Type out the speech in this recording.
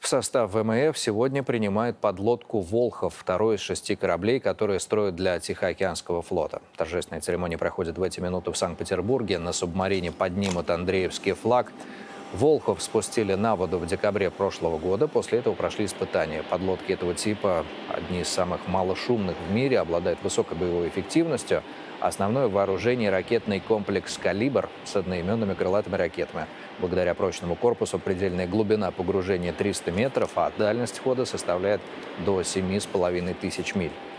В состав ВМФ сегодня принимает подлодку «Волхов», второй из 6 кораблей, которые строят для Тихоокеанского флота. Торжественная церемония проходит в эти минуты в Санкт-Петербурге. На субмарине поднимут Андреевский флаг. «Волхов» спустили на воду в декабре прошлого года. После этого прошли испытания. Подлодки этого типа одни из самых малошумных в мире, обладают высокой боевой эффективностью. Основное вооружение – ракетный комплекс «Калибр» с одноименными крылатыми ракетами. Благодаря прочному корпусу предельная глубина погружения 300 метров, а дальность хода составляет до 7500 миль.